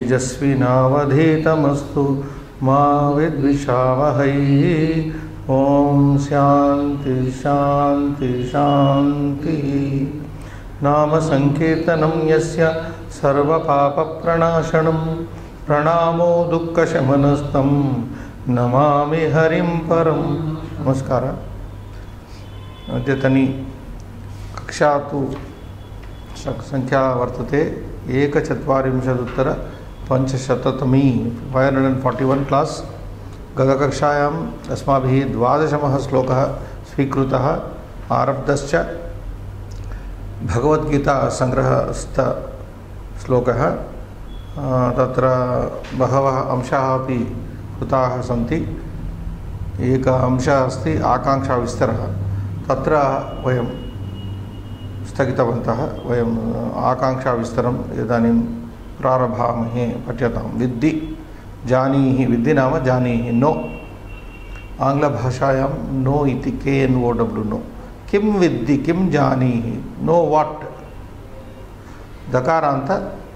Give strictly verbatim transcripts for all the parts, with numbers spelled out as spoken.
तेजस्विनावधीतमस्तु मा विद्विषावहै। ओम शांति शांति शांति। नाम संकीर्तनं यस्य सर्वपापप्रणाशनं प्रणामो दुःखशमनस्तं नमामि हरिं परं। नमस्कार। अद्यतनी कक्षा तु संख्या वर्तते एकचत्वारिंशदुत्तर पंचशततमी five hundred forty one class. गतकक्षायाम् अस्माभिः द्वादशमः श्लोकः स्वीकृतः आरब्धश्च भगवद्गीता संग्रहस्थ श्लोकः। तत्र बहवः अंशाः अपि कृताः सन्ति। एकः अंशः अस्ति आकाङ्क्षाविस्तरः। तत्र वयं स्थगितवन्तः। वयम् आकाङ्क्षाविस्तरम् इदानीं प्रारभामहे। पठ्यतां। विद्धि जानीहि। विद्धि नाम जानीहि, नो। आङ्ग्लभाषायां नो इति के एन् ओ डब्ल्यू नो। किं विद्धि, किं जानीहि, नो वाट्। दकारान्त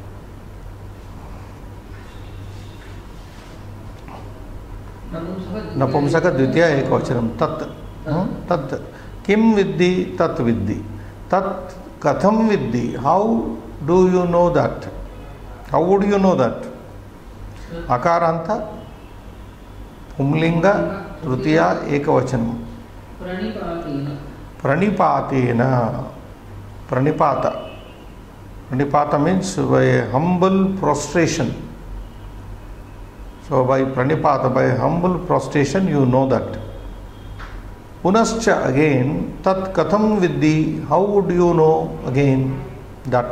नपुंसक द्वितीय एकवचनं तत्। तत् किं विद्धि, तत् विद्धि। तत् कथं विद्धि, how do you know that, how would you know that. अकारांत पुंलिंग तृतीय एकवचनं प्रणिपातेन। प्रणिपात प्रणिपात means by humble prostration. So by pranipata, by humble prostration, you know that. Punascha, again, tat katham viddhi, how would you know again that?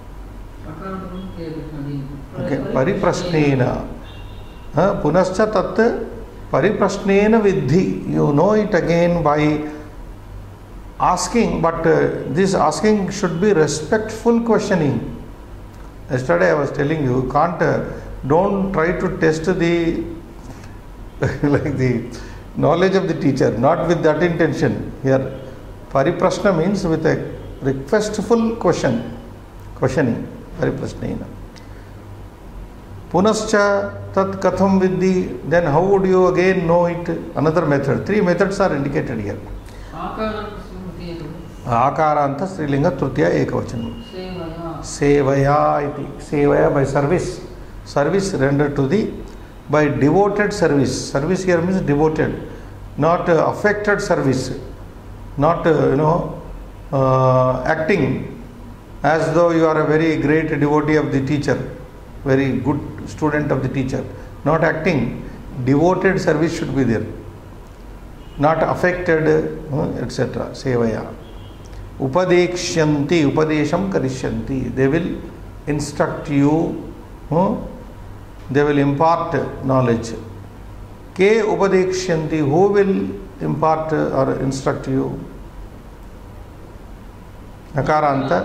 Okay, pariprasnena. Uh, punascha tat pariprasnena viddhi, you know it again by asking, but uh, this asking should be respectful questioning. Yesterday I was telling you, can't, uh, don't try to test the like the knowledge of the teacher, not with that intention. Here, pariprashna means with a requestful question, questioning, pariprashnena. Punascha tat katham viddhi, then how would you again know it? Another method. Three methods are indicated here. Akaranta Srilinga Trutiya Ekavachanam. Sevaya iti. Sevaya by service. Service rendered to the, by devoted service. Service here means devoted, not uh, affected service, not uh, you know uh, acting as though you are a very great devotee of the teacher, very good student of the teacher. Not acting, devoted service should be there, not affected, uh, et cetera. Sevaya. Upadekshyanti, upadesham karishyanti. They will instruct you. Uh, They will impart knowledge. Ke upadekshanti, who will impart or instruct you? Nakaranta.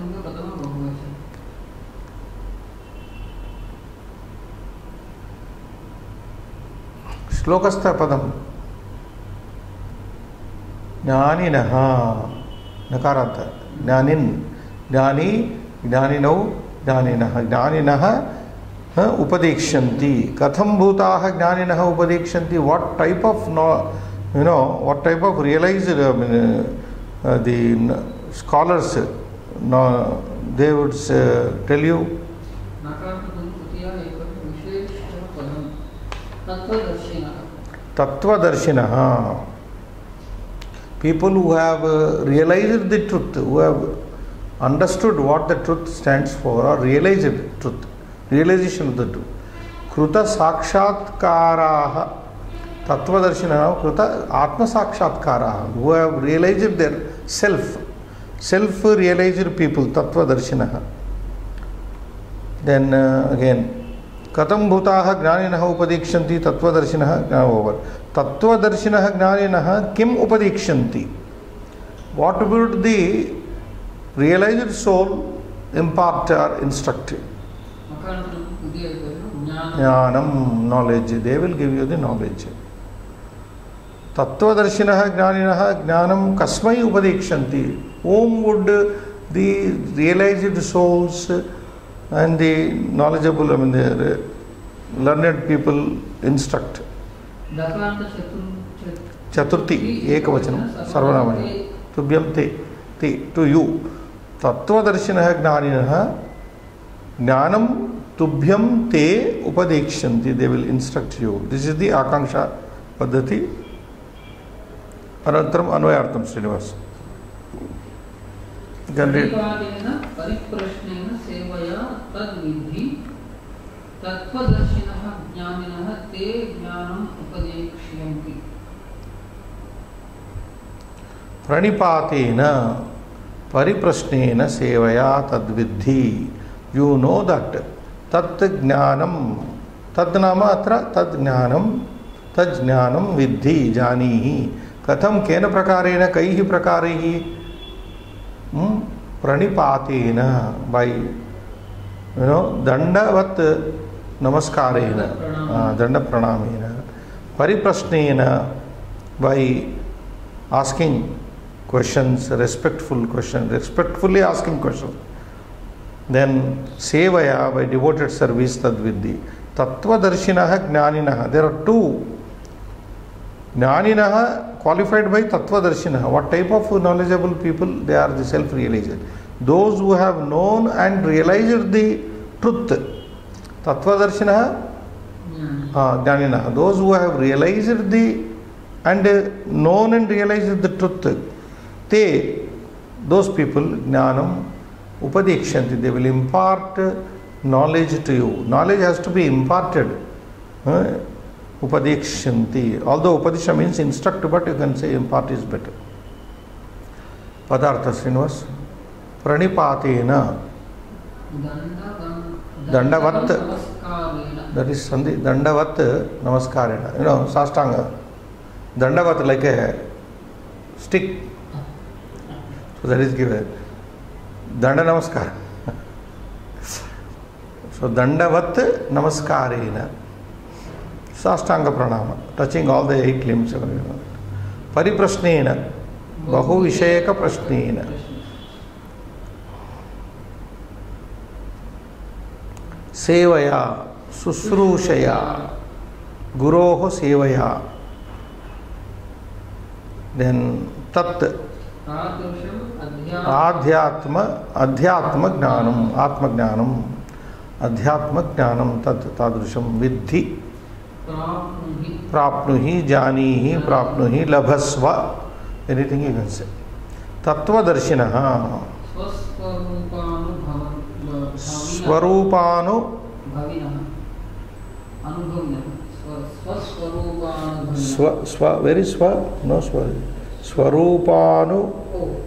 Shlokastha padam. Jnaninaha. Nakaranta. Jnanin. Jnani. Jnaninau. Jnaninaha. Jnaninaha. Upadekshyanti. Katham bhutaah jnaninaha upadekshyanti. What type of, no, you know, what type of realized, I mean, uh, the scholars, no, they would uh, tell you. Tattvadarshinaha. People who have uh, realized the truth, who have understood what the truth stands for, or realized truth. Realization of the truth. Kruta sakshatkaraha. Tattvadarshinaha. Kruta atma sakshatkaraha. Who have realized their self. Self realized people. Tattvadarshinaha. Then uh, again. Katham bhutaha jnaninaha upadekshanti tattvadarshinaha. Now over. Tattvadarshinaha jnaninaha kim upadekshanti. What would the realized soul impart or instruct? Jnanam, knowledge. They will give you the knowledge. Tattvadarshinaha jnaninaha jnanam kasmai upadekshanti. Whom would the realized souls and the knowledgeable, I mean the learned people instruct. Chaturthi, Ekavachanam, Sarvanamaya, Tubhyam te, te, to you. Tattvadarshinaha Gnaninaha, Gnanam Tubhyam te Upadekshanti, they will instruct you. This is the Akanksha Paddhati. Anantaram Anvayartham Srinivas. Paripadena Pariprashnena Sevaya Tad Vidhi Tattvadarshinaha Jnaninaha Te Jnanam Upadekshyamti. Pranipatena Pariprashnena Sevaya Tad Vidhi. You know that Tat Jnanam, Tad Nama Atra Tad Jnanam, Tad Jnanam Vidhi Janihi. Katham Kena Prakarena Kaihi Prakarihi. Hmm? Pranipatena, by you know Dandavat Namaskarena, uh, Danda Pranamena, Pariprashnena, by asking questions, respectful questions, respectfully asking questions. Then Sevaya, by devoted service, Tadvidhi. Tattvadarshinaha Gnaninaha. There are two. Gnaninaha qualified by Tattvadarshinaha. What type of knowledgeable people? They are the self-realized. Those who have known and realized the truth. Tattvadarshinaha uh, Gnaninaha. Those who have realized the and uh, known and realized the truth. They, those people, Jnanam Upadekshanti, they will impart knowledge to you. Knowledge has to be imparted. Uh, Upadekshanti. Although Upadesha means instruct, but you can say impart is better. Padartha Srinivas. Pranipatena. Dandavat. That is Sandhi. Dandavat Namaskarena. You know, Sastanga. Dandavat like a stick. So that is given. Danda Namaskar. So Dandavat Namaskarena. Sastanga Pranama, touching all the eight limbs. Pariprashnena, Bahu Vishayaka Prashnena. Sevaya, Susrushaya, Guroho Sevaya. Then Tat Adhyatma, Adhyatma Gnanam, Atma Gnanam, Adhyatma Gnanam, Tat Tadrusham Vidhi. Prapnuhi, Janihi, Prapnuhi, Labhasva, anything you can say. Tattvadarshinaha. Swarupanu Swa, Swa, where is Swa? No Swa. Swarupanu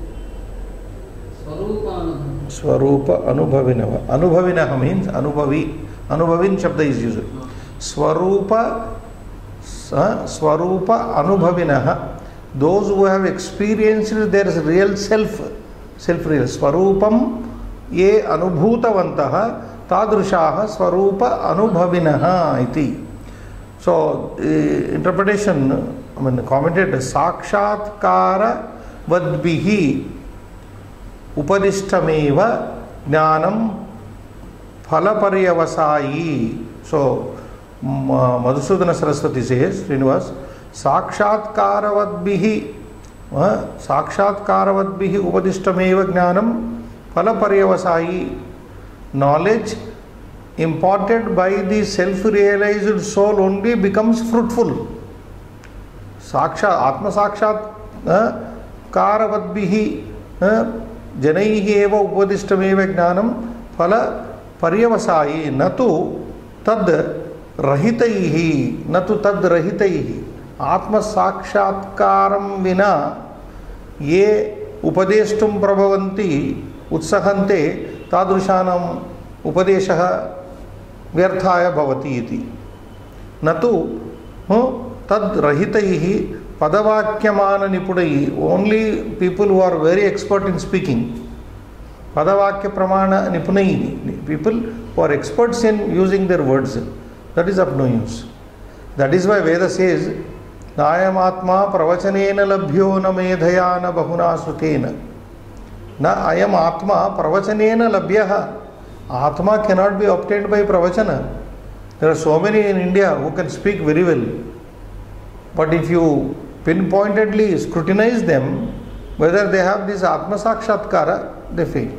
Swarupa Anubhavinava. Anubhavinaha means Anubhavi. Anubhavin Shabda is used. Swarupa Swarupa Anubhavinaha. Those who have experienced their real self, self-real. Swarupam ye anubhutavantaha tadrushaha swarupa anubhavinaha iti. So, uh, interpretation, I mean, commented, sakshatkara vadbihi upadishtameva jnanam phalaparyavasayi. So, Madhusudana Saraswati says, Srinivas, Sakshatkaravatbihi Sakshatkaravatbihi Upadishtameva Jnanam Phalaparyavasayi. Knowledge imparted by the self-realized soul only becomes fruitful. Sakshat, Atma Sakshat Karavatbihi Janaihi eva Upadishtameva Jnanam Phalaparyavasayi. Natu Tad Rahitaihi, natu tad rahitaihi. Atma Sakshatkaram vina ye upadeshtum prabhavanti utsahante tadrushanam upadeshaha vyarthaya bhavati iti. Natu tad rahitaihi padavakyamana nipudaihi. Only people who are very expert in speaking. Padavakya pramana nipunaihi. People who are experts in using their words. That is of no use. That is why Veda says, Nayam Atma pravachanena labhyo na medhaya na bahuna sutena. Na ayam Atma pravachanena labhyaha. Atma cannot be obtained by pravachana. There are so many in India who can speak very well. But if you pinpointedly scrutinize them, whether they have this Atma Sakshatkara, they fail.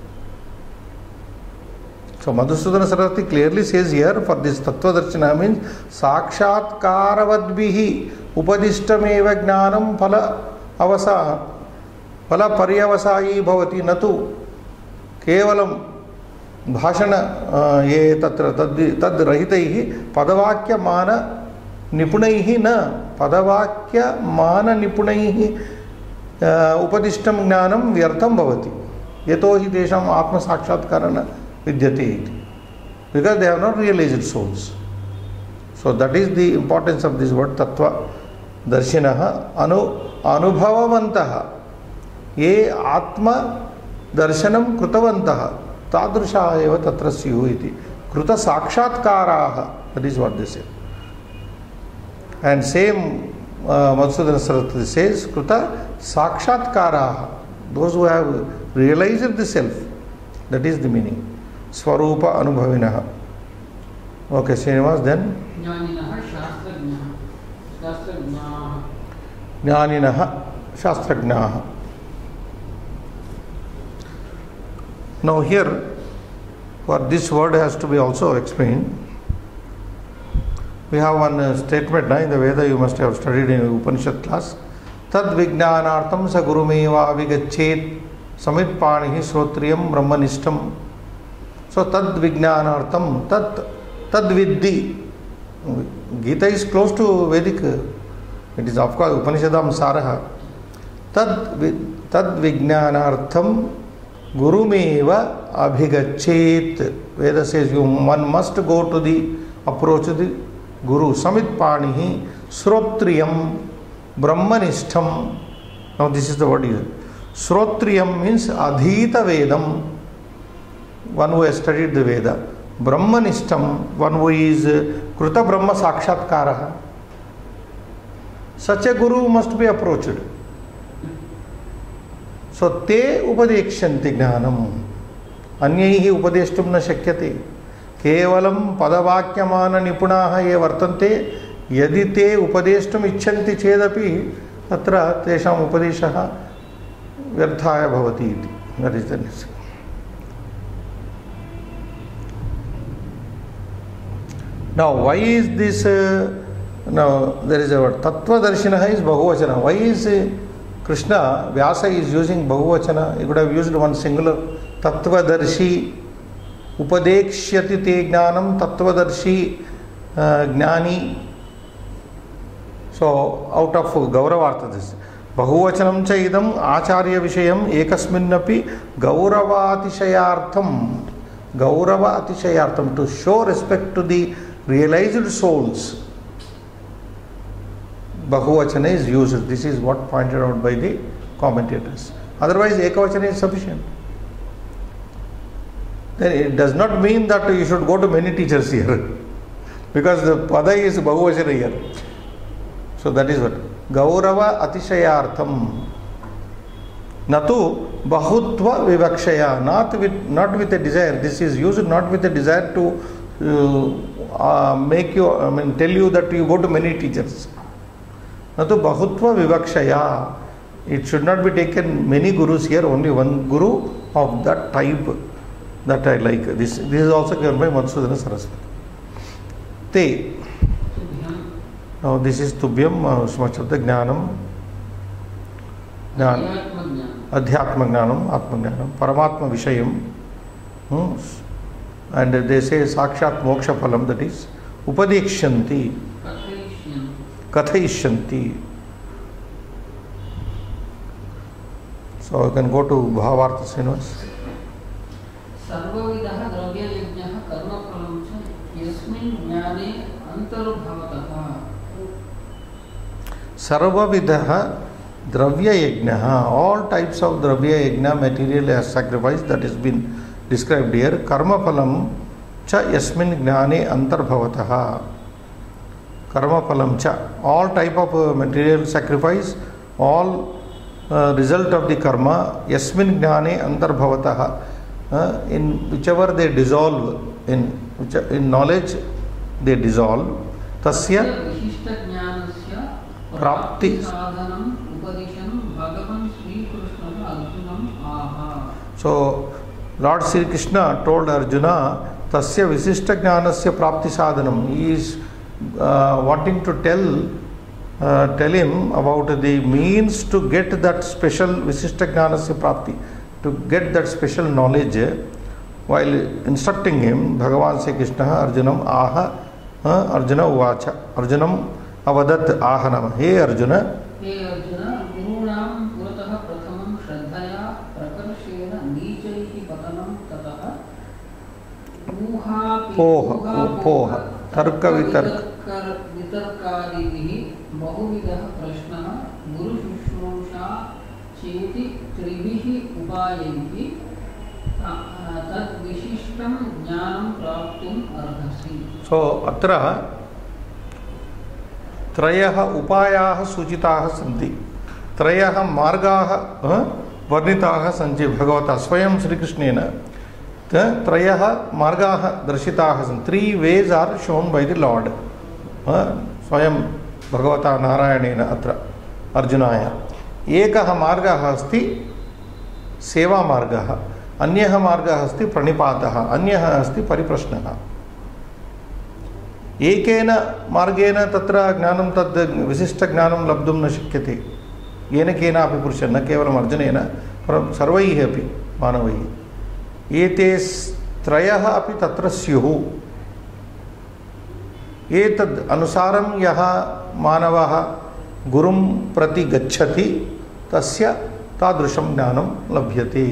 So Madhusudana Saraswati clearly says here, for this Tattva Darshana means Sakshatkaravadbihi upadishtameva jnanam phala avasa phala paryavasayi bhavati natu kevalam bhashana ye tatra tad rahitaihi padavakya mana nipunaihi na padavakya mana nipunaihi upadishtam jnanam vyartham bhavati yato hi tesham atma sakshatkarana vidyate iti, because they have not realized souls. So that is the importance of this word tattva darshinaha anu anubhavavantaha ye atma darshanam krutavantaha tadrusha eva tatra syuh iti kruta sakshatkaraha. That is what they say. And same uh, Madhusudana Saraswati says kruta sakshatkaraha, those who have realized the self. That is the meaning. Swarupa anubhavinaha. Okay, Srinivas, then Jnaninaha shastrajnaha. Shastrajnaha. Jnaninaha shastrajnaha. Now here, for this word has to be also explained. We have one uh, statement now in the Veda, you must have studied in Upanishad class. Tad vijnanartam sa gurumeva avigachet samit panihi srotriyam brahmanishtam. So tad vijnanartam, tad tad viddhi. Gita is close to Vedic. It is of course Upanishadam Saraha. Tad tad vijnanartham gurumeva abhigachet. Veda says you one must go to the approach to the Guru. Samit panihi srotriyam brahmanishtam. Now this is the word here. Srotriyam means adhita vedam, one who has studied the Veda. Brahmanishtam, one who is kruta brahma sakshatkaraha. Such a guru must be approached. So te upadekshanti jnanam anyaihi upadeshtum na shakyate kevalam padavakyamana nipunaha ye vartante yadi te upadeshtum icchanti chedapi tatra tesham upadeshaha vyarthaya bhavati iti. That is the next. Now why is this uh, now there is a word tattva darshinaha is bahuvachana. Why is uh, Krishna Vyasa is using bahuvachana? He could have used one singular. Tattva darshi upadekshyati te jnanam tattva darshi uh, jnani. So out of gauravartha this bahuvachanam cha idam acharya vishayam ekasminnapi gauravaatishayartham. Gauravaatishayartham, to show respect to the realized souls. Bahuvachana is used. This is what pointed out by the commentators. Otherwise, ekavachana is sufficient. Then it does not mean that you should go to many teachers here, because the pada is bahuvachana here. So that is what gaurava atishayartham natu bahutva vivakshaya, not with not with a desire. This is used not with a desire to uh, uh, make you, I mean, tell you that you go to many teachers. Natu bahutva vivakshaya. It should not be taken many gurus here, only one guru of that type that I like. This this is also given by Madhusudana Saraswati. Te. Now this is Tubhyam, uh, much of the Jnanam. Adhyatma Jnanam, Atma Jnanam, Paramatma Vishayam. Hmm. And they say Sakshat Moksha Phalam, that is Upadekshanti, Kathaishyanti. So you can go to Bhavartha Srinivas. Sarvavidaha dravya yajnaha karma phalam cha yasmin jnane antarbhavataha. Sarvavidaha dravya yajnaha, all types of dravya yajna, material as sacrifice, that has been described here. Karma phalam cha yasmin jnane antarbhavataha. Karma phalam cha, all type of uh, material sacrifice, all uh, result of the karma, yasmin jnane antarbhavataha. uh, in whichever they dissolve, in which, in knowledge they dissolve, tasya विशिष्टज्ञानस्य प्राप्ति साधनम् उपदिशन् भगवान् श्रीकृष्णः अर्जुनम् आह. So Lord Sri Krishna told Arjuna, tasya visishta jnanasya prapti sadhanam. He is uh, wanting to tell uh, tell him about the means to get that special visishta jnanasya prapti, to get that special knowledge. While instructing him, Bhagavan Sri Krishna Arjunam aha uh, Arjuna uvacha Arjunam avadat ahanam. Hey Arjuna, हे अर्जुन, गुरूणां पुरतः प्रथमं श्रद्धया प्रकर्षेण नीचैः पतनं ततः पोह पोह तर्क वितर्क वितर्कादिभिः बहुविधः प्रश्नः गुरुशुश्रूषा चेति त्रिभिः उपायैः तद्विशिष्टं ज्ञानं प्राप्तुम् अर्हसि. So अत्र त्रयः उपायाः सूचिताः सन्ति, त्रयः मार्गाः वर्णिताः सन्ति भगवता स्वयं श्रीकृष्णेन. त्रयः मार्गाः दर्शिताः सन्ति. Three ways are shown by the Lord, स्वयं भगवता नारायणेन अत्र अर्जुनाय. एकः मार्गः अस्ति सेवामार्गः, अन्यः मार्गः अस्ति प्रणिपातः, अन्यः अस्ति परिप्रश्नः. एकेन मार्गेण तत्र ज्ञानं तद् विशिष्टज्ञानं लब्धुं न शक्यते, येन केनापि पुरुषेण, न केवलम् अर्जुनेन परं सर्वैः अपि मानवैः. एते त्रयः अपि तत्र स्युः. एतद् अनुसारं यः मानवः गुरुं प्रति गच्छति तस्य तादृशं ज्ञानं लभ्यते.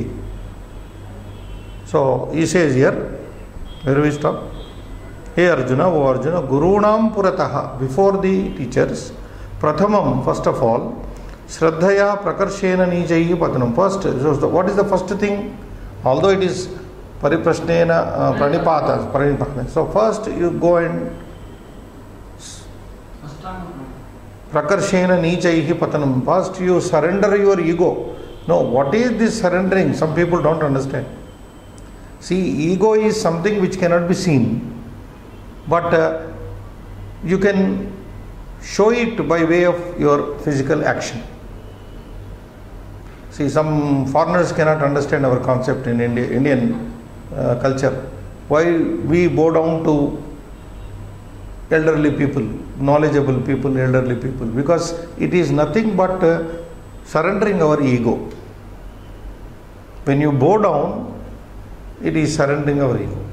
So he says here, where we stop? Hey Arjuna, O Arjuna, Gurunam Purataha, before the teachers, Prathamam, first of all, Shraddhaya Prakarshena Nijayi Patanam. First, so what is the first thing? Although it is Pariprashnena uh, Pranipata, Pranipata. So first you go and Prakarshena Nijayi Patanam. First you surrender your ego. No, what is this surrendering? Some people don't understand. See, ego is something which cannot be seen, but uh, you can show it by way of your physical action. See, some foreigners cannot understand our concept in India, Indian uh, culture. Why we bow down to elderly people, knowledgeable people, elderly people? Because it is nothing but uh, surrendering our ego. When you bow down, it is surrendering our ego.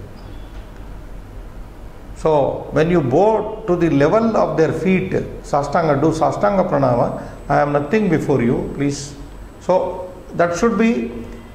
So when you bow to the level of their feet, Sastanga, do Sastanga Pranama, I am nothing before you, please. So that should be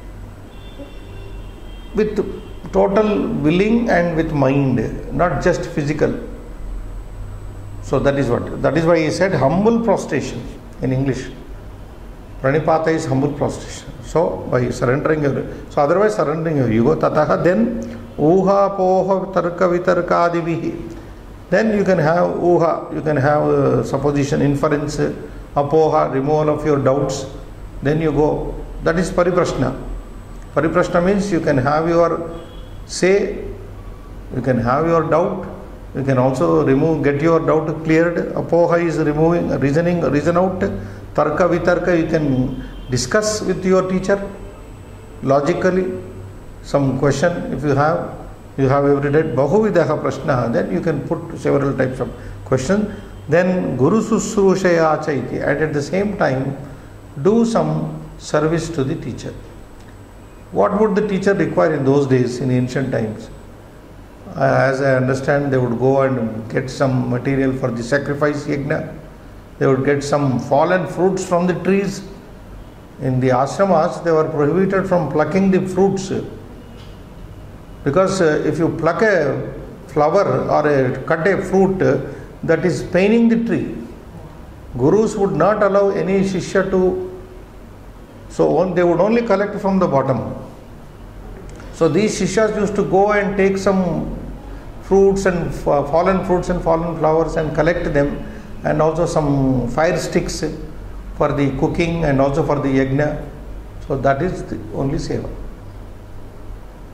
with total willing and with mind, not just physical. So that is what, that is why he said humble prostration in English. Pranipata is humble prostration. So by surrendering your, so otherwise surrendering your ego, tataha, then uha poha tarka vitarkadivihi. Then you can have uha, you can have uh, supposition, inference, apoha, removal of your doubts. Then you go, that is pariprashna. Pariprashna means you can have your say, you can have your doubt, you can also remove, get your doubt cleared. Apoha is removing, reasoning, reason out. Tarka vitarka, you can discuss with your teacher logically some question. If you have, you have every day bahuvidaha prashna, then you can put several types of questions. Then guru susrushaya chaiti, and at the same time do some service to the teacher. What would the teacher require in those days, in ancient times? Uh, as I understand, they would go and get some material for the sacrifice yajna. They would get some fallen fruits from the trees. In the ashramas, they were prohibited from plucking the fruits. Because uh, if you pluck a flower or a, cut a fruit, uh, that is paining the tree. Gurus would not allow any shishya to, so on, they would only collect from the bottom. So these shishyas used to go and take some fruits and f- fallen fruits and fallen flowers and collect them, and also some fire sticks for the cooking and also for the yajna. So that is the only seva.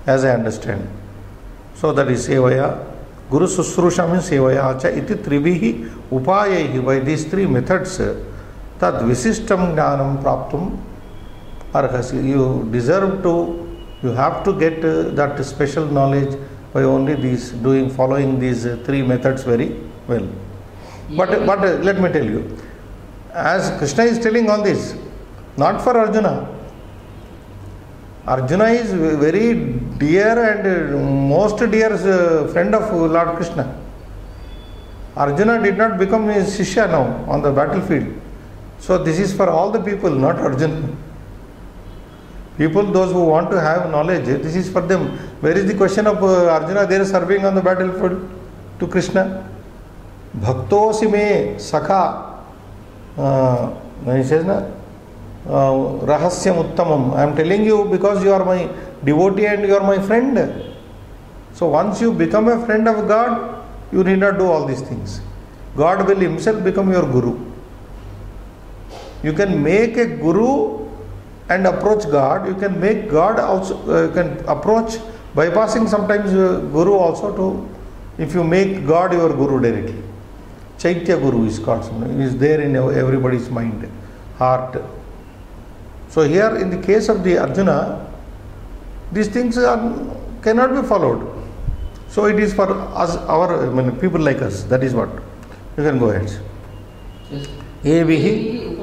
as I understand. So that is sevaya. Guru Susrusha means sevaya cha iti trivihi upayaihi. By these three methods, tad visishtam jnanam praptum arhasi. You deserve to, you have to get uh, that special knowledge by only these, doing, following these uh, three methods very well. But, but uh, let me tell you, as Krishna is telling all this, not for Arjuna. Arjuna is very dear and uh, most dear uh, friend of Lord Krishna. Arjuna did not become his Shishya now on the battlefield. So this is for all the people, not Arjuna. People, those who want to have knowledge, this is for them. Where is the question of uh, Arjuna there serving on the battlefield to Krishna? Bhaktosi me sakha. Uh, he says, na? Uh, Rahasyam Uttamam. I am telling you because you are my devotee and you are my friend. So once you become a friend of God, you need not do all these things. God will himself become your guru. You can make a guru and approach God. You can make God also, uh, you can approach bypassing sometimes uh, guru also to, if you make God your guru directly. Chaitya Guru is called. He is there in everybody's mind, heart. So here in the case of the Arjuna, these things are, cannot be followed. So it is for us, our, I mean, people like us. That is what. You can go ahead. Yes. Evihi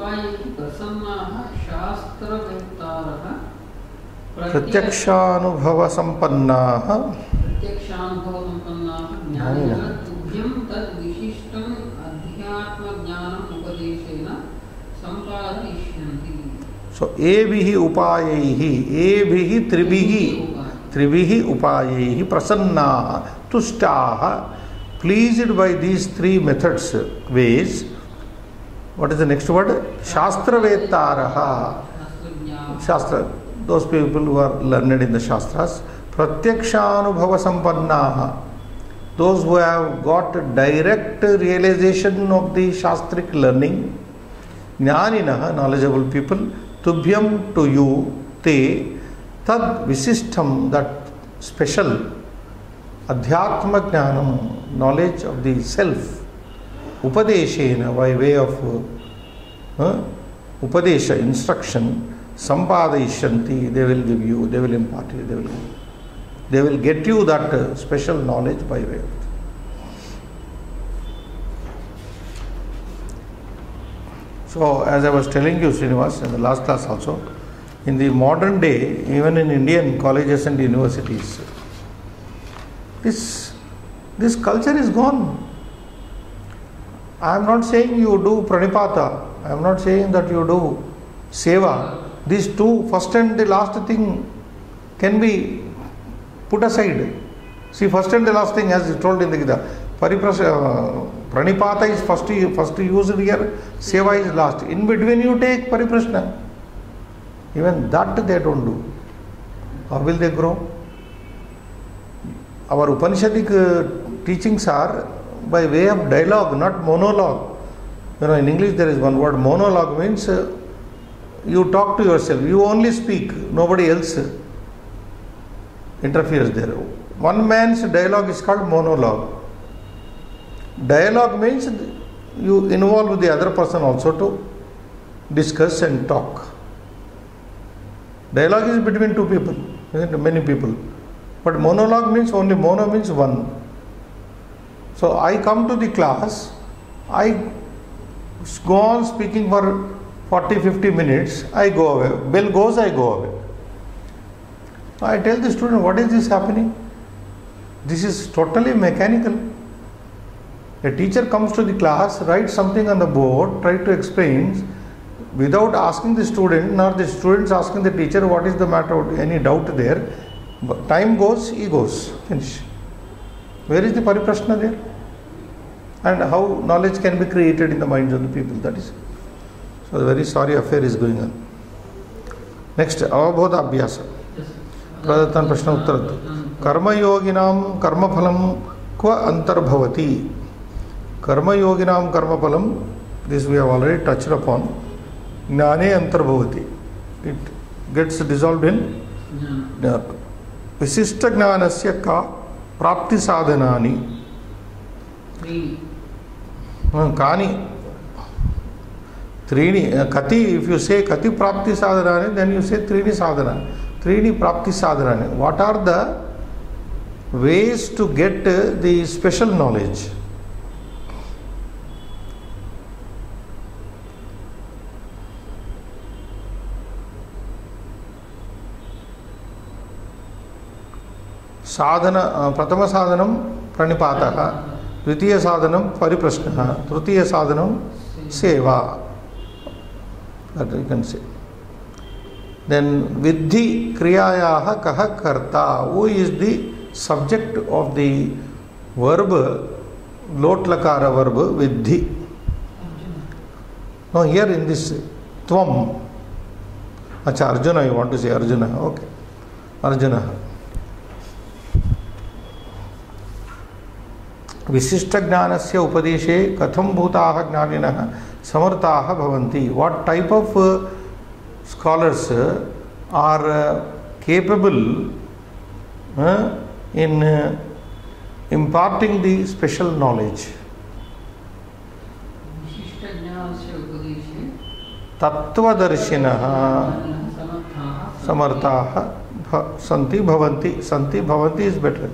Pratyakshanubhava Sampannaha So evihi upayaihi, evihi trivihi, trivihi upayaihi prasannaha tushtaha, pleased by these three methods, ways. What is the next word? Shastravetaraha. Shastra, those people who are learned in the Shastras. Pratyakshanubhava sampannaha, those who have got direct realization of the Shastric learning. Jnaninaha, knowledgeable people. Tubhyam, to you, te, tad visishtam, that special adhyatma jnanam, knowledge of the self, upadeshena, by way of uh, upadesha, instruction, sampadayishanti, they will give you, they will impart you, they will, they will get you that uh, special knowledge by way of. So, as I was telling you, Srinivas, in the last class also, in the modern day, even in Indian colleges and universities, this, this culture is gone. I am not saying you do pranipata, I am not saying that you do seva. These two, first and the last thing, can be put aside. See, first and the last thing, as told in the Gita, Pariprasna, Pranipata is first, first used here, Seva is last. In between you take Pariprasna. Even that they don't do. How will they grow? Our Upanishadic uh, teachings are by way of dialogue, not monologue. You know, in English there is one word, monologue means uh, you talk to yourself, you only speak, nobody else interferes there. One man's dialogue is called monologue. Dialogue means you involve the other person also to discuss and talk. Dialogue is between two people, isn't it? Many people. But monologue means only mono means one. So I come to the class, I go on speaking for forty to fifty minutes, I go away. Bell goes, I go away. I tell the student, what is this happening? This is totally mechanical. A teacher comes to the class, writes something on the board, try to explain without asking the student, nor the students asking the teacher what is the matter, any doubt there. But time goes, he goes, finish. Where is the pariprashna there? And how knowledge can be created in the minds of the people, that is. So a very sorry affair is going on. Next, avabodha abhyasa. Pradatan prashna uttarat. Karma yoginam karma phalam kva antarbhavati. Karma yoginam karma phalam, this we have already touched upon. Jnane antarbhavati. It gets dissolved in jnana. विशिष्ट ज्ञानस्य का प्राप्ति साधनानि कानि त्रीणि कति if you से कति प्राप्ति साधनानि देन यू से त्रीणि साधना त्रीणि प्राप्ति साधनानि what are the ways to get the special knowledge साधन प्रथम साधनं प्रणिपातः द्वितीय साधनं परिप्रश्नः तृतीय साधनं सेवा that you can say then viddhi kriyayah kah karta who is the subject of the verb lot lakara verb viddhi no here in this tvam acha arjuna you want to say arjuna okay arjuna विशिष्ट ज्ञानस्य उपदेशे कथं भूताः ज्ञानिनः समर्थाः भवन्ति what type of uh, scholars uh, are uh, capable uh, in uh, imparting the special knowledge विशिष्ट ज्ञानस्य उपदेशे तत्त्वदर्शिनः समर्थाः सन्ति भवन्ति सन्ति भवन्ति is better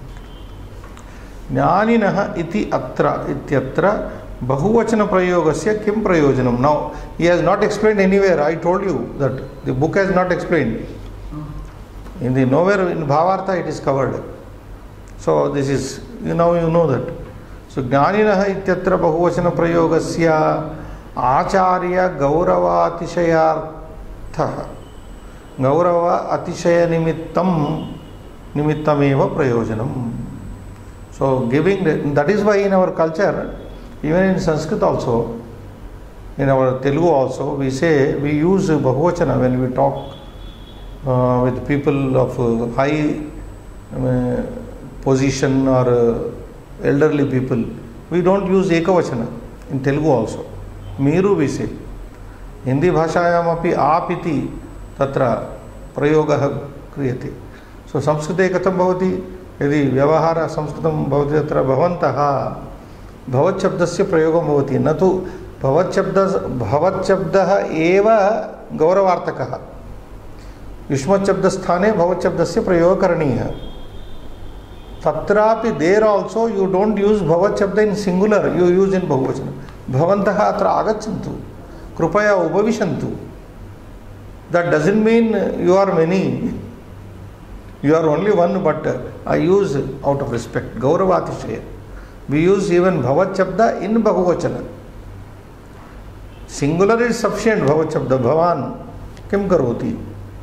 ज्ञानिनः इति अत्र इत्यत्र बहुवचन प्रयोगस्य किं प्रयोजनं now he has not explained anywhere I told you that the book has not explained in the nowhere in bhavartha it is covered so this is you know you know that so ज्ञानिनः इत्यत्र बहुवचन प्रयोगस्य आचार्य गौरवातिशयार्थः गौरव अतिशय निमित्तं निमित्तमेव प्रयोजनम् so giving that is why in our culture even in Sanskrit also in our Telugu also we say we use bahuvachana when we talk uh, with people of uh, high uh, position or uh, elderly people we don't use ekavachana in Telugu also meeru we say Hindi bhashayam api aap iti tatra prayogah kriyate so Samskrite katham bhavati यदि व्यवहार संस्कृतं भवति तत्र भवन्तः भवच्छब्दस्य प्रयोगं भवति न तु भवच्छब्द भवच्छब्दः एव गौरवार्थकः युष्मच्छब्दस्थाने भवच्छब्दस्य प्रयोगः करणीयः तत्रापि there also you don't use भवच्छब्द in singular you use in बहुवचन भवन्तः अत्र आगच्छन्तु कृपया उपविशन्तु that doesn't mean you are many You are only one, but uh, I use out of respect. Gauravati. We use even bhavat shabda in bahuvachana. Singular is sufficient. Bhavat shabda bhavan kim karoti.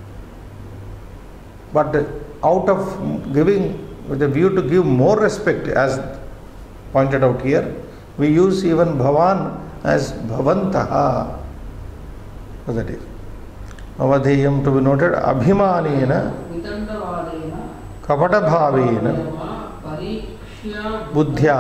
But uh, out of giving with a view to give more respect, as pointed out here, we use even bhavan as bhavantaha. So that is. Avadheyam to be noted. Abhimanena. कपट भावेन बुद्ध्या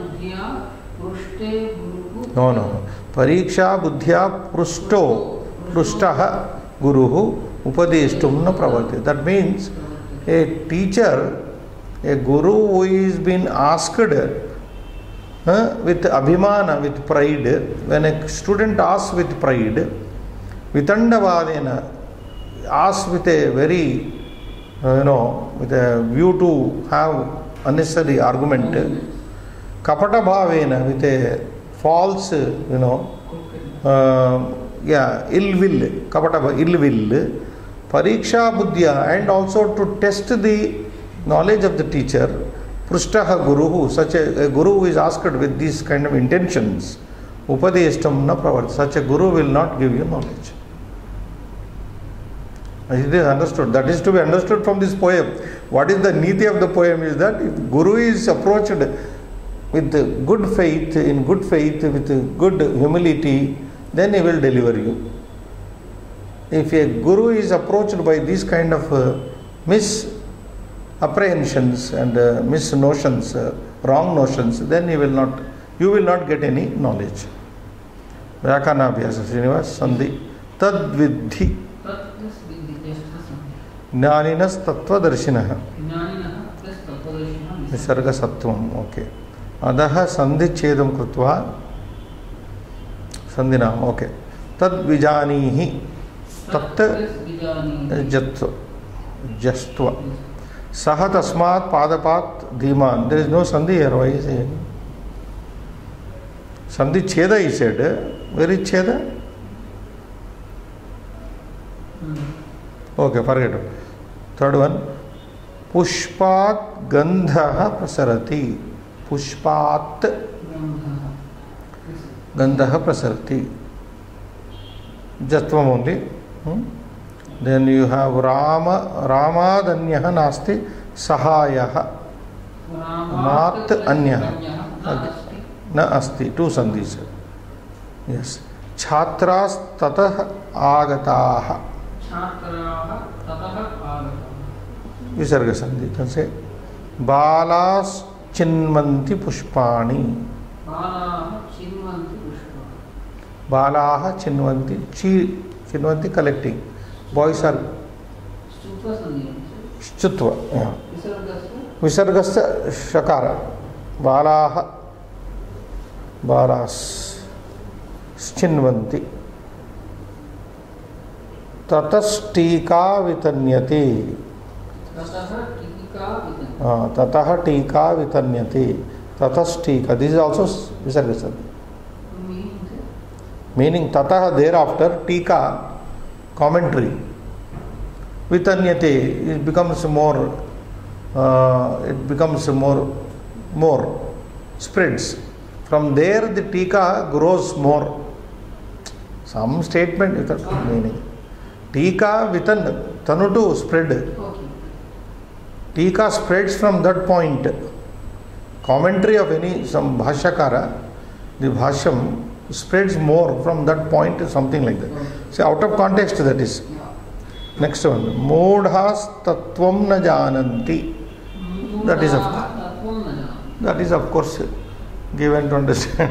no no परीक्षा बुद्ध्या पृष्ठो पृष्ठः गुरुः उपदेष्टुं न प्रवर्तते that means a teacher a guru who is been asked with अभिमान with pride when a student asks with pride वितंडवादेन asks with a very Uh, you know, with a view to have unnecessary argument, kapata bhavena, with a false, you know, uh, yeah, ill will, kapata ill will, pariksha buddhya, and also to test the knowledge of the teacher, prushtaha guruhu, such a, a guru who is asked with these kind of intentions, upadeshtam na pravarti, such a guru will not give you knowledge. It is understood. That is to be understood from this poem. What is the niti of the poem is that if Guru is approached with good faith, in good faith, with good humility, then he will deliver you. If a Guru is approached by these kind of uh, misapprehensions and uh, misnotions, uh, wrong notions, then he will not, you will not get any knowledge. Vyakarna Abhyasa Srinivas Sandhi Tad Vidhi ज्ञानिनस्तत्त्वदर्शिनः ज्ञानिनः plus तत्त्वदर्शिनः विसर्गसत्वम् okay अधः सन्धिच्छेदं कृत्वा सन्धिनाम okay तद्विजानीहि तत् जत्व जस्त्व सह तस्मात् पादपात् धीमान् there is no sandhi here why is it sandhi छेद ही सेड वेर इज छेद ओके फॉरगेट थर्ड वन पुष्पात् गंधः प्रसरति पुष्पात् गंधः प्रसरति जत्वम only then you have Rama रामादन्यः नास्ति सहायः नात् अन्यः न अस्ति टू संधीस् यस छात्रास्ततः आगताः छात्राः ततः आगताः विसर्ग संधि से बालाश्चिन्वन्ति पुष्पाणि बालाः चिन्वन्ति पुष्पाणि बालाः चिन्वन्ति ची चिन्वन्ति कलेक्टिंग बॉयज आर स्तुत्व संधि स्तुत्व विसर्गस्य विसर्गस्य षकार बालाः बालाश्चिन्वन्ति ततस्टीका वितन्यते ततः टीका वितन्यते हाँ ततः टीका वितन्यते ततस्टीका this is also visarga sandhi meaning ततः देर आफ्टर टीका commentary vitanyate it becomes more uh, it becomes more more spreads from there the tika grows more some statement without meaning tika vitan tanu to spread tika spreads from that point commentary of any some bhashyakara the bhashyam spreads more from that point something like that see out of context that is next one moodhas tattvam na jananti that is of that is of course given to understand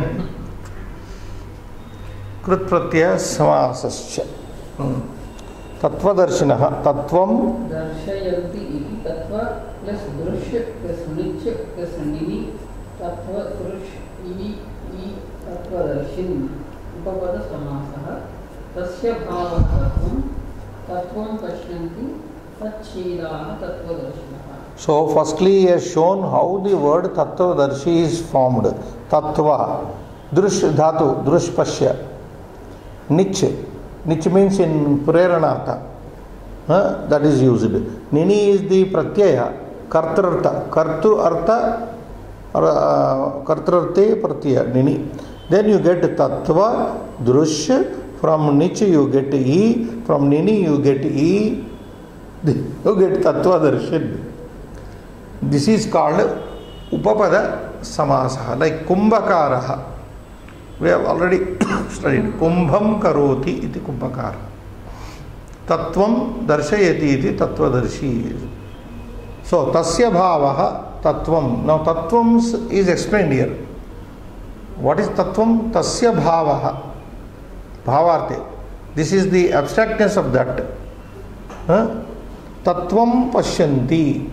कृत प्रत्यय समासश्च तत्वदर्शिनः तत्वं दर्शयन्ति इति तत्व plus दृश्य plus निच plus Nimi तत्व दृश्य इति इ तत्वदर्शिन् उपपद समासः तस्य भावः तत्वं तत्वं पश्यन्ति तच्छीलाः तत्वदर्शिनः. So firstly he has shown how the word tattvadarshi is formed. Tattva drush dhatu drush pashya nich nich means in preranartha huh? that is used. Nini is the pratyaya kartrartha kartru artha uh, kartrarte pratyaya nini. Then you get tattva drush, from nich you get e, from nini you get e, you get tattva darshan. This is called upapada samasa, like kumbhakaraha. We have already studied kumbham karoti iti kumbhakara. Tattvam darshayati iti tattvadarshi. So tasya bhavaha tattvam. Now tattvam is explained here. What is tattvam? Tasya bhavaha. Bhavarte. This is the abstractness of that. Huh? Tattvam pashyanti.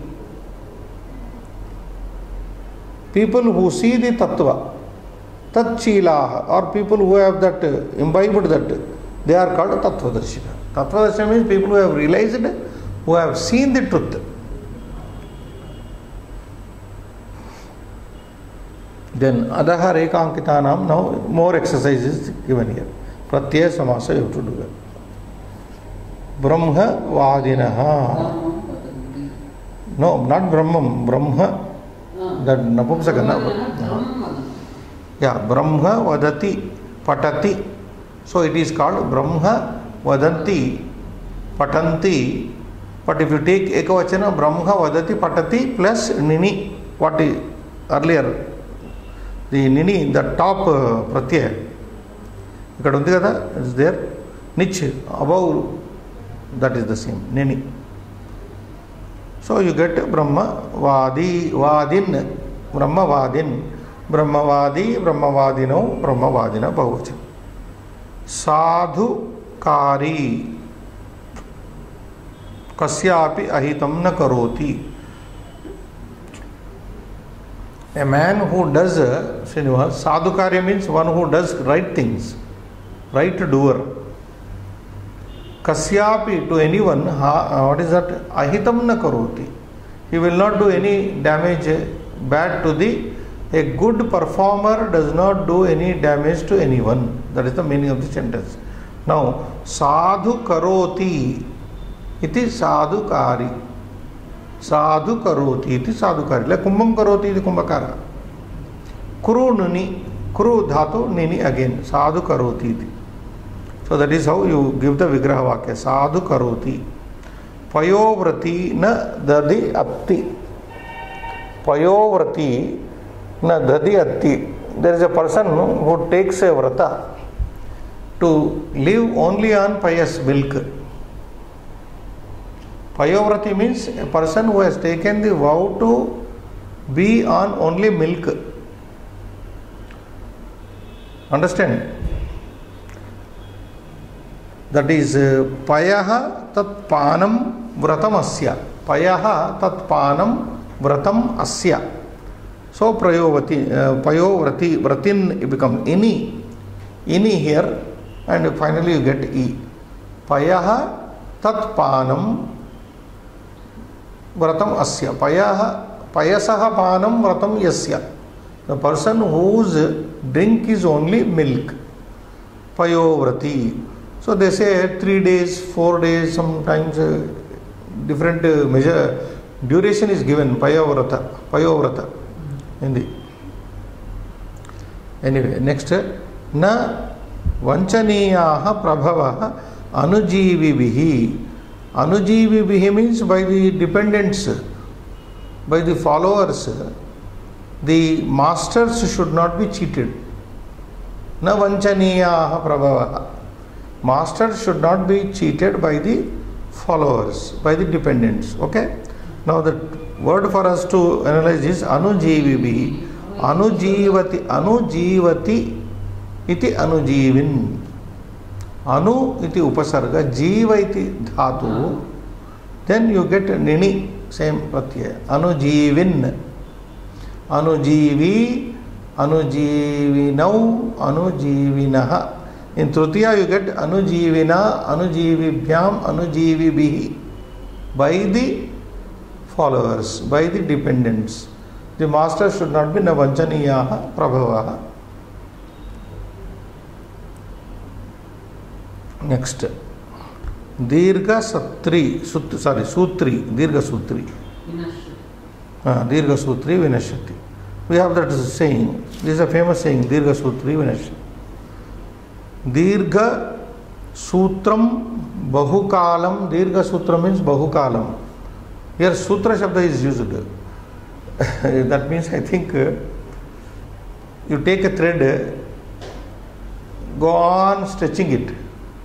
People who see the tattva, tatchilaha, or people who have that, uh, imbibed that, they are called tattvadarshina. Tattvadarshina means people who have realized, who have seen the truth. Then adaha rekankitanam, now more exercises given here. Pratyaya samasa you have to do that. Brahma vadinaha. No, not Brahmam, Brahma. That napumsaka. Yeah, Brahma vadati patati. So it is called Brahma vadanti patanti. But if you take ekavachana, Brahma vadati patati plus nini. What is earlier? The nini, the top uh, pratyaya. Ikkada undi kada, it is there. Nich, above, that is the same. Nini. So you get Brahma Vadi Vadin, Brahma Vadin, Brahma Vadi, Brahma Vadino, Brahma Vadina Bahuvachan. Sadhu Kari. kasyapi ahitam na karoti. A man who does, uh, sadhukarya means one who does right things, right doer. Kasyapi, to anyone, ha, what is that? Ahitam na karoti. He will not do any damage, bad to the. A good performer does not do any damage to anyone. That is the meaning of the sentence. Now, sadhu karoti iti sadhukari. Sadhu karoti iti sadhukari. Like kumbham karoti iti kumbhakara. Kuru nuni, kuru dhatu nini again. Sadhu karoti iti. So that is how you give the vigraha vakya. Sadhu karoti. Payovrati na dadi atti. Payovrati na dadi atti. There is a person who takes a vrata to live only on pious milk. Payovrati means a person who has taken the vow to be on only milk. Understand? That is uh, payaha tat panam vratam asya. Payaha tat panam vratam asya. So prayovati, uh, payovrati, vratin becomes ini. Ini here, and finally you get e. Payaha tat panam vratam asya. Payaha, payasaha panam vratam yasya. The person whose drink is only milk. Payovrati. So they say three days, four days, sometimes uh, different uh, measure, duration is given. Payovrata. Payovrata. Hindi. Anyway, next. Na vanchaniyaha prabhavaha anujivibihi. Anujivibihi means by the dependents, by the followers. The masters should not be cheated. Na vanchaniyaha prabhavaha. Masters should not be cheated by the followers, by the dependents. Okay? Now the word for us to analyze is anujivibihi. Anujivati. Anujivati iti anujivin. Anu iti upasarga, jiva iti dhatu. Then you get nini, same pratyaya. Anujivin. Anujivi, anujivinau, anujivinaha. In Tritiya you get anujivina, anujivibhyam, anujivibihi. By the followers, by the dependents. The master should not be navanchaniyaha prabhavaha. Next. Dirgha Satri, sut, sorry, Sutri, Dirgha Sutri. Ah, Dirgha Sutri Vinashyati. We have that saying. This is a famous saying, Dirgha Sutri Vinashyati. Dirgha Sutram Bahukalam. Dirgha Sutra means Bahukalam. Here Sutra Shabda is used. That means, I think, uh, you take a thread, uh, go on stretching it.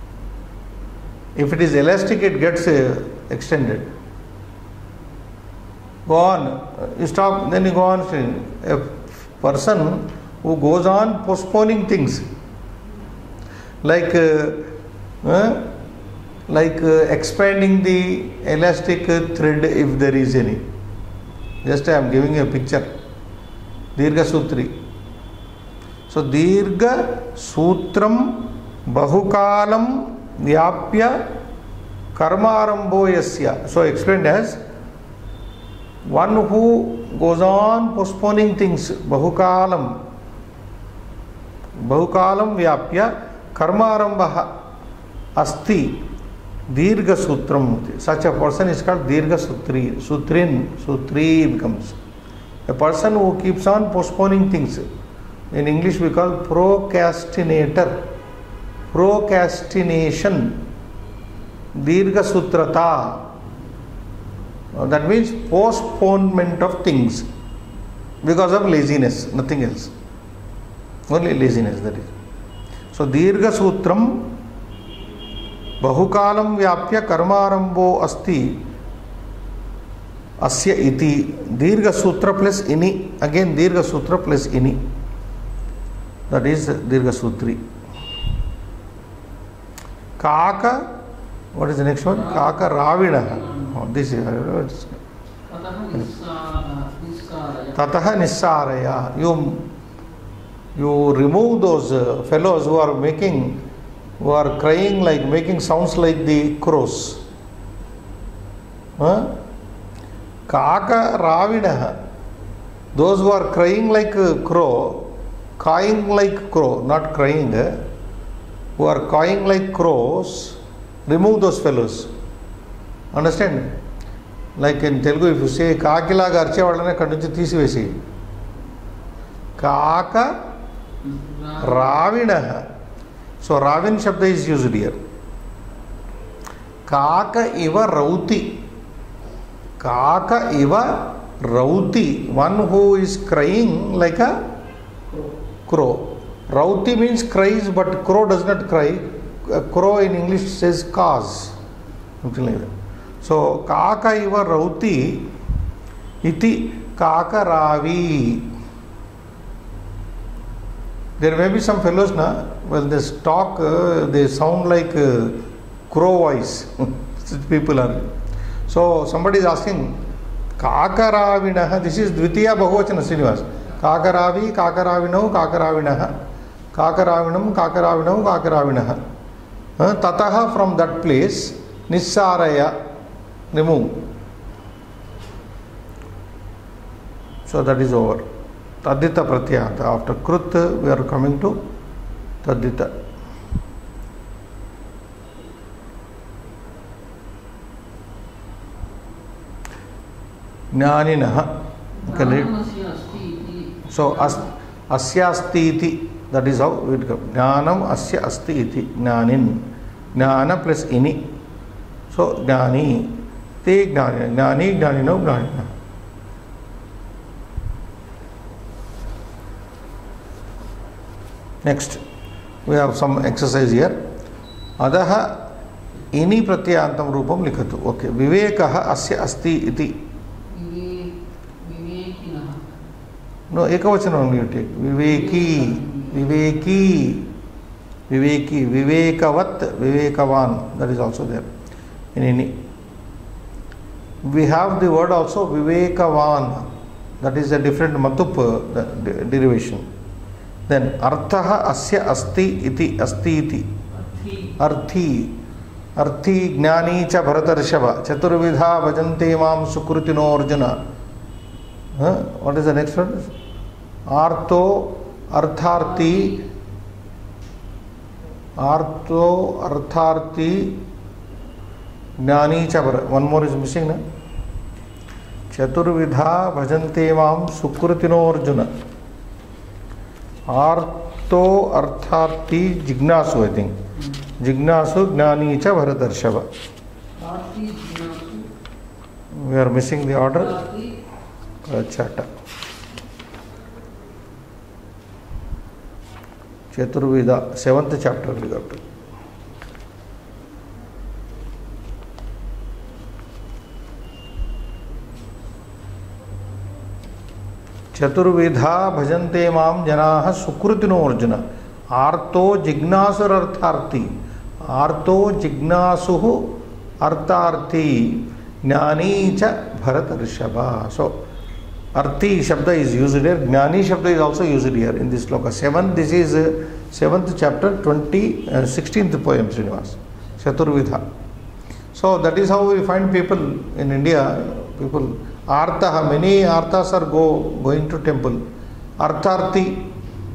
If it is elastic, it gets uh, extended. Go on, you stop, then you go on stretching. A person who goes on postponing things, like uh, uh, like uh, expanding the elastic thread if there is any. Just I am giving a picture. Dirgha Sutri. So Dirgha Sutram Bahukalam Vyapya Karmarambo Yasya. So explained as one who goes on postponing things. Bahukalam. Bahukalam Vyapya Karmarambaha Asti Dirgha Sutram. Such a person is called Dirgha Sutri. Sutrin, Sutri becomes. A person who keeps on postponing things. In English we call procrastinator. Procrastination. Dirgha Sutrata. That means postponement of things. Because of laziness, nothing else. Only laziness, that is. So Dirgha Sutram Bahukalam Vyapya Karmarambo Asti Asya Iti. Dirgha Sutra plus Ini. Again Dirgha Sutra plus Ini. That is Dirgha Sutri. Kaka, what is the next one? Kaka Ravinaha. this is ततः निस्सा- निस्कारय Tataha Nissaraya. You, you remove those uh, fellows who are making, who are crying like, making sounds like the crows. Huh? Kaka Ravinaha. Those who are crying like a crow, cawing like crow, not crying, eh? Who are cawing like crows, remove those fellows. Understand? Like in Telugu, if you say Kakilaga arche valane akkadi nunchi teesivesi. Kaka Ravinaha. So Ravin Shabda is used here. Kaka iva rauti. Kaka iva rauti. One who is crying like a crow. Rauti means cries, but crow does not cry. A crow in English says caws. Something like that. So Kaka iva rauti iti Kaka ravi. There may be some fellows na, when they talk, uh, they sound like uh, crow voice. Such people are. So somebody is asking, Kakaravinaha, this is Dvitiya Bahuvachana Srinivas. Kakaravi, Kakaravinau, Kakaravinaha. Kakaravinam, Kakaravinau, Kakaravinaha. Uh, tataha, from that place, Nissaraya, remove. So that is over. Tadita Pratyanta. After Krut, we are coming to Tadita. Jnaninaha. You can read. ज्ञानमस्य अस्ति इति So as, asya asti iti, that is how it comes. Jnanam asya asti iti. Jnanin. Jnana plus ini. So jnani. Te jnani. Jnani, jnanino, jnanina. Next, we have some exercise here. Adaha ini pratyantam rupam likhatu. Okay. Vivekaha asya asti iti. विवे विवेकिनः No, ekavachana only you take. Viveki, Viveki, Viveki, Vivekavat, Vivekavan. That is also there. In any. We have the word also Vivekavan. That is a different matup uh, de- derivation. Then Arthaha asya asti iti asti iti. अर्थी Arthi. Arthi Jnani cha Bharatarshava. Chaturvidha bhajante mam sukrutino Arjuna. Huh? What is the next one? Artho Artharthi. Artho Artharthi Jnani cha Bhara. One more is missing, na? Chaturvidha bhajante mam sukrutino Arjuna. Artho Artharthi Jignasu, I think. Jignasu Jnani cha Bharatarshava. Aarti जिज्ञासु We are missing the order. Aarti Chata. Chaturveda, seventh chapter we got to. Chaturvedha bhajante mam janaha sukrutino Arjuna. Arto jignasur artharthi. Arto jignasuhu artharthi. Jnani cha Bharatarshava. So, Arthi Shabda is used here. Jnani Shabda is also used here in this sloka. Seventh, this is uh, seventh chapter, twenty, uh, sixteenth poem, Srinivas. Chaturvidha. So, that is how we find people in India. People, Artha, many Arthas are go, going to temple. Artharthi,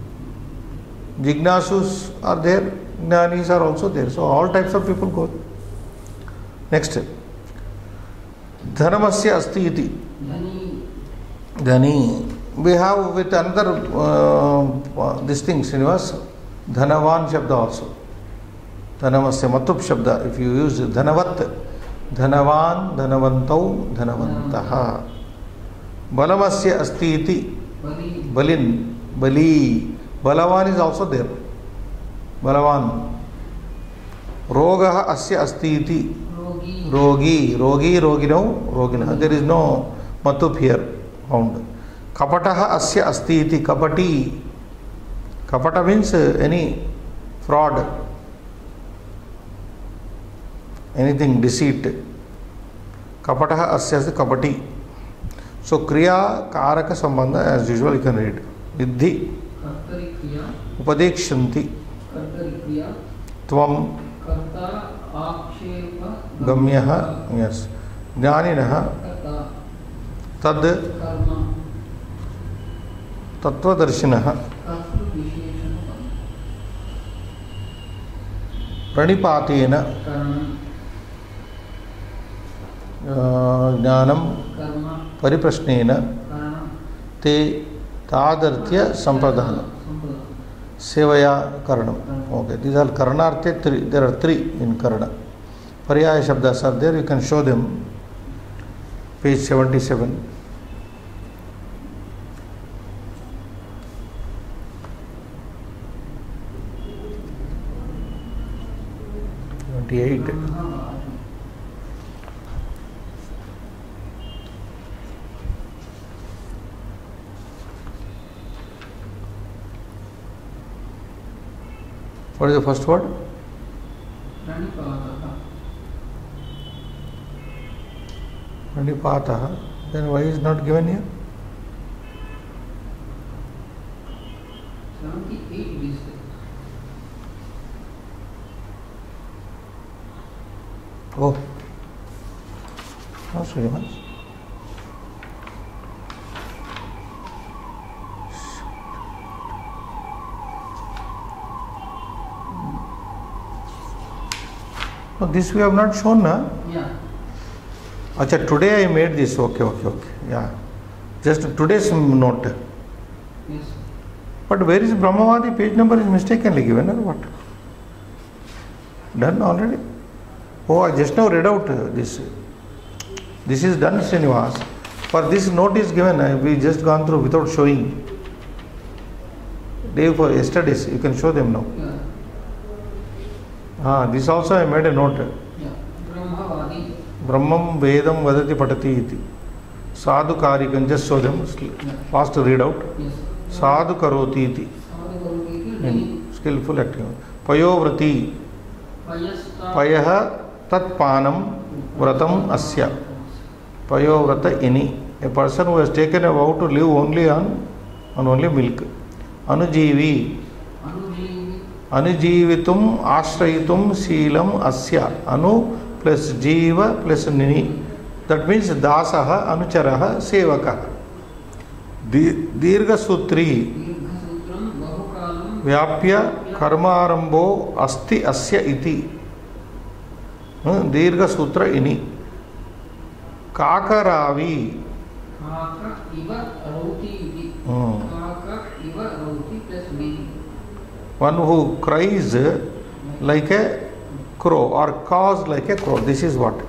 Jignasus are there, Jnanis are also there. So, all types of people go. Next. Dhanamasya asti iti. धनी Dhani. We have with another uh, this thing, Srinivas, Dhanavan Shabda also. Dhanamasya Matup Shabda. If you use Dhanavat, Dhanavan, Dhanavantau, Dhanavantaha. Balamasya asti iti. Bali Balin, Bali. Balavan is also there. Balavan. Rogaha asya asti iti. रोगी Rogi, Rogi, Rogino, Rogina. There is no matup here found. Kapataha asya asti iti. Kapati. Kapata means uh, any fraud, anything deceit. kapatah asya is kapati. So kriya karaka sambandha as usual you can read. Vidhi कर्तरि क्रिया upadekshanti कर्तरि क्रिया tvam कर्ता आक्षेप gamyah yes jnaninah कर्ता tad कर्म tattvadarshinaha कर्तृ विशेषण pranipatena करणं ज्ञानम कर्म परिप्रश्नेन करणं ते तादर्थ्य संप्रदान संप्रदान सेवया करणम. Okay, these are karanarthe three. There are three in karana. Paryaya shabdas are there. You can show them. Page seventy-seven. Twenty-eight. What is the first word? प्रणिपातः Pranipatah. Then why is not given here? seventy-eight it is there. Oh, not so much. No, this we have not shown, na? Yeah. Acha, today I made this. Okay, okay, okay. Yeah. Just today's note. Yes. But where is Brahmavadi? Page number is mistakenly given, or what? Done already? Oh, I just now read out uh, this. This is done, Srinivas. For this note is given, uh, we just gone through without showing. Day for yesterday's, you can show them now. Yeah. Ah, this also I made a note. Yeah. Brahmavadi. Brahmam Vedam Vadati Patati iti. Sadhu Karikam, just show them. Fast read out. Yes. Sadhu Karoti iti. Sadhu karoti iti. Skillful acting. Payovrati. Payasta. Payaha tat panam vratam asya. Payovrata ini. A person who has taken a vow to live only on, on only milk. Anujivi. Anujivi. Anujivitum ashrayitum sheelam asya. Anu plus jiva plus nini. That means dasaha anucharaha sevakaha. Dirgha sutri Dirghasutram bahukalam vyapya karmarambo asti asya iti. Dirgha sutra ini. Kakaravi. Kaka iva roti iti. Hmm. Kaka iva roti plus me. One who cries like a crow or caws like a crow. This is what.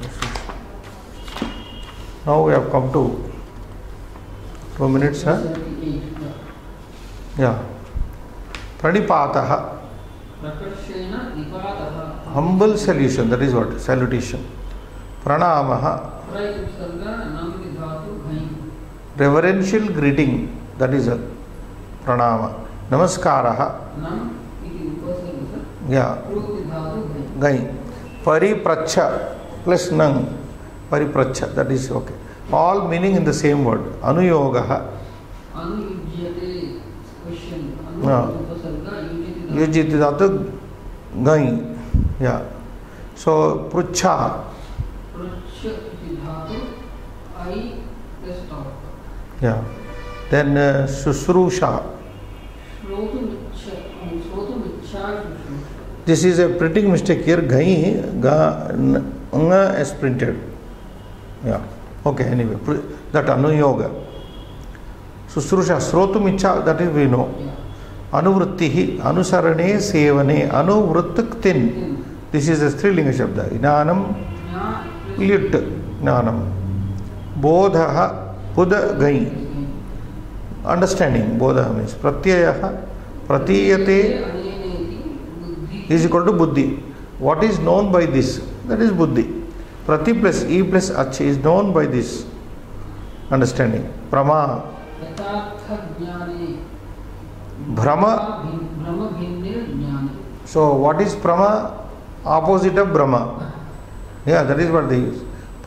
Now we have come to two minutes. Huh? seventy-eight. Yeah. Pranipataha. Prakarshena nipataha. Humble salutation. That is what? Salutation. Pranamaha. Pray upsarga nam vidhatu ghai. Reverential greeting. That is a pranama. Namaskaraha. Nam iti upasarga. Yeah. Pru vidhatu ghai. Gai. Paripracha plus nang. Paripracha. That is okay. All meaning in the same word. Anuyogaha. Anuyujyate question. Anu Yeah. upasarga yujyate. Yujiti dhatu gai. Yeah. So prucha. Prachya iti dhatu I plus talk. Yeah. Then uh, susrusha. Shrotum ichha. Shrotum ichha shushrusha. This is a printing mistake here. Gai ga nga is printed. Yeah. Okay. Anyway, that anuyoga. Susrusha. Srotum ichha. That is we know. Yeah. Anuvrittihi. Anusarane sevane. Anuvrittiktin. This is a Strilinga Shabda. Jnanam Jna plus lit. Jnanam. Bodhaha. Buddha gai. Understanding. Bodha means pratyayaha. Pratiyate aneneti buddhi. is equal to buddhi. What is known by this? That is buddhi. Prati plus e plus ach is known by this understanding. Prama. Yatartha jnane. Brahma. Brahma bhinnir jnane. So what is prama? Opposite of Brahma. Yeah, that is what they use.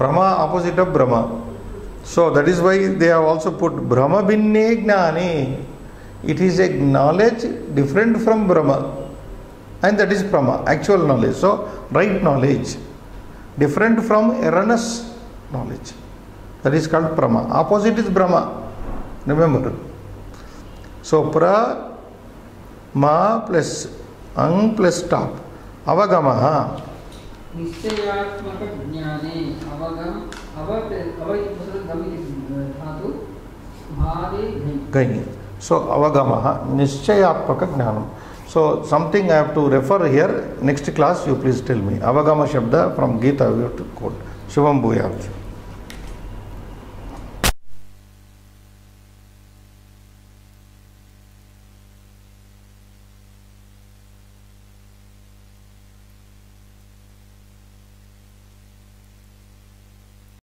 Prama opposite of Brahma. So that is why they have also put Brahma binne gnane. It is a knowledge different from Brahma, and that is Prama, actual knowledge. So right knowledge, different from erroneous knowledge. That is called Prama. Opposite is Brahma. Remember. So pra, ma plus ang plus stop. Avagamaha. निश्चयात्मक ज्ञाने अवगम अव अव गमि धातु भावे गई. So avagamaha nischayatmaka jnanam. So something I have to refer here. Next class you please tell me. Avagama Shabda from Gita we have to quote. Shivam Bhuyat.